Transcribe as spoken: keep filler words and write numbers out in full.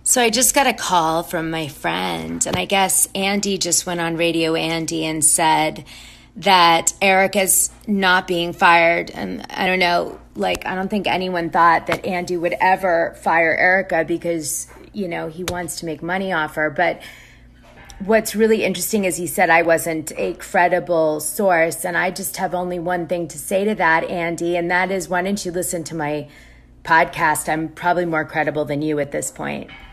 So I just got a call from my friend, and I guess Andy just went on Radio Andy and said that Erica's not being fired. And I don't know, like, I don't think anyone thought that Andy would ever fire Erica because, you know, he wants to make money off her. But what's really interesting is he said I wasn't a credible source, and I just have only one thing to say to that, Andy, and that is, why don't you listen to my podcast? I'm probably more credible than you at this point.